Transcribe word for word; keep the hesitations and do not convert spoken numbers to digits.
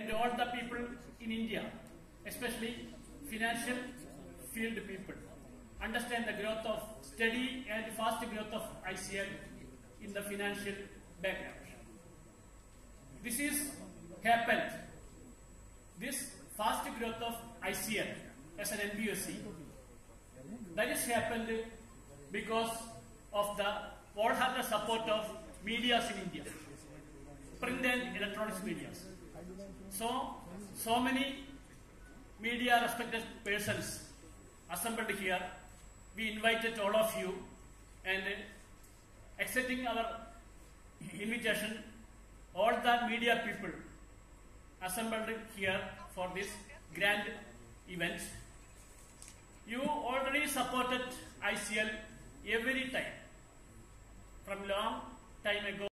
and all the people in India, especially financial field people, understand the growth of steady and fast growth of I C L in the financial background. This is happened. This fast growth of I C L as an N B O C, that is happened because of the wholehearted support of medias in India, print and electronic medias. So, so many media respected persons assembled here. We invited all of you, and accepting our invitation, all the media people assembled here for this grand event. You already supported I C L every time from long time ago.